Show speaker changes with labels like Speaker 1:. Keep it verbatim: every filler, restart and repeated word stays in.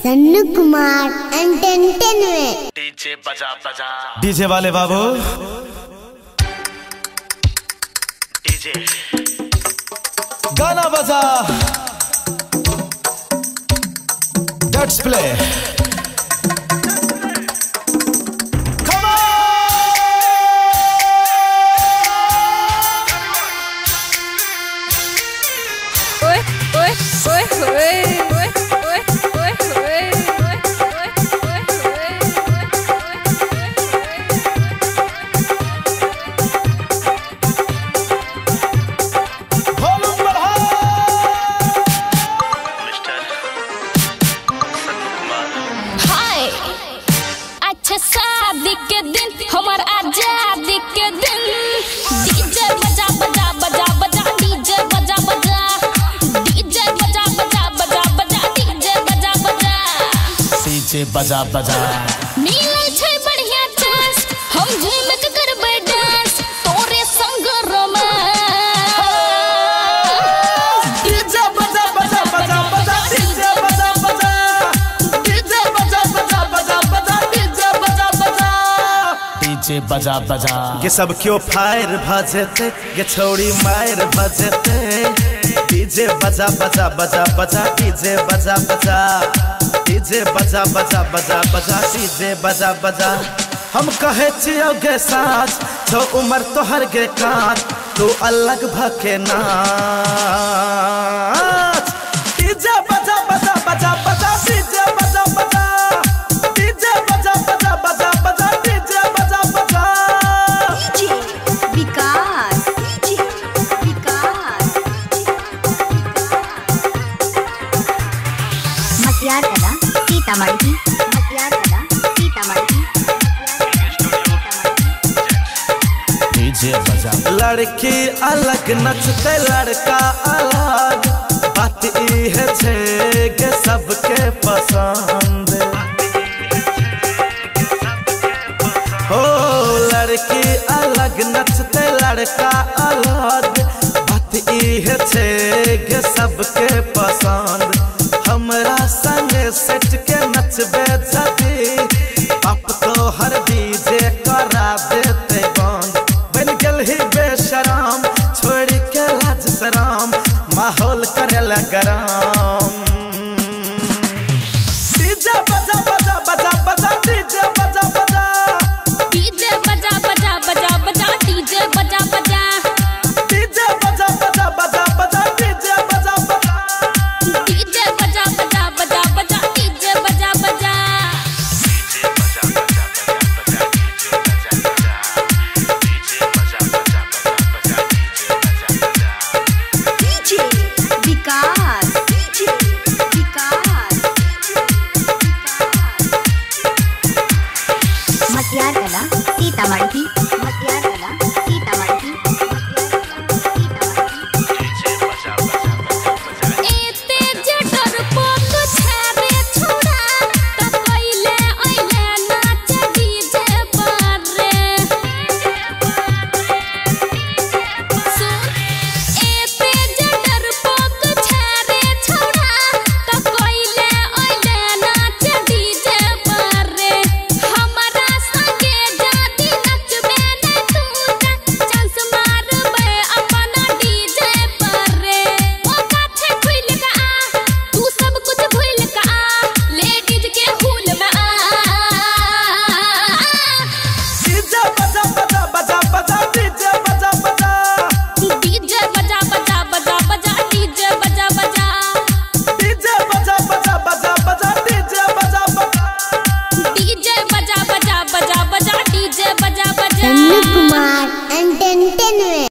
Speaker 1: धनु Kumar entertainment.
Speaker 2: DJ बजा बजा
Speaker 3: डीजे वाले बाबू
Speaker 2: डीजे
Speaker 3: गाना बजा लेट्स प्ले
Speaker 4: ओए ओए ओए ओए शादी के दिन हमार आजादी के दिन डीजे बजा बजा बजा बजा डीजे बजा बजा डीजे बजा बजा बजा बजा डीजे बजा बजा
Speaker 3: डीजे बजा बजा
Speaker 4: मिले छै बढ़िया चांस हम झूम के करबै डांस तोरे संग रोमांस
Speaker 3: डीजे बजा बजा बजा बजा डीजे बजा बजा डीजे बजा बजा बजा बजा डीजे बजा बजा डीजे बजा बजा ये सब क्यों फायर भजते ये छोड़ी मायर भजते डीजे बजा बजा बजा बजा डीजे बजा बजा डीजे बजा बजा बजा बजा डीजे बजा बजा हम कहे छियो गे साथ जो उम्र तोहर गे काट तू अलग भके नाच डीजे बजा बजा बजा बजा डीजे बजा बजा डीजे बजा बजा बजा बजा डीजे बजा बजा
Speaker 1: डीजे विकास डीजे विकास मटियार कला सीतामढ़ी मटियार कला सीतामढ़ी
Speaker 3: डीजे बजा लड़की अलग नचते लड़का अलग बात ई है छे के सबके पसंद हो लड़की अलग नचते लड़का अलग बात ई है छे के सबके पसंद हमरा संगे सेट के नचबे जदी आप तो हर डीजे करा देते बंद बन गल ही बेशरम छोड़ के लाज शरम माहौल करेला गरम डीजे बजा बजा बजा बजा डीजे बजा बजा
Speaker 4: डीजे बजा बजा बजा बजा डीजे बजा बजा
Speaker 3: डीजे बजा बजा बजा बजा डीजे बजा बजा
Speaker 4: डीजे बजा बजा बजा बजा डीजे बजा बजा
Speaker 1: डीजे विकास डीजे विकास मटियार कला सीतामढ़ी मटियार कला सीतामढ़ी
Speaker 4: एते जटर पोक छारे छोड़ा त कइले ओइले नाच डीजे पर रे सुन एते जटर पोक छारे छोड़ा त कइले ओइले नाच डीजे पर रे हमरा संगे जाती नचबे न तू चांस मारबे अपन डीजे पर रे ओ काथे खुल का आ तू सब कुछ भूल का आ लेडीज के हुल में आ
Speaker 3: डीजे बजा बजा बजा बजा डीजे बजा बजा
Speaker 4: डीजे बजा बजा बजा बजा डीजे बजा बजा
Speaker 3: डीजे बजा बजा बजा बजा डीजे बजा बजा
Speaker 4: डीजे बजा बजा बजा बजा डीजे बजा बजा
Speaker 1: धनु कुमार एंटरटेनमेंट।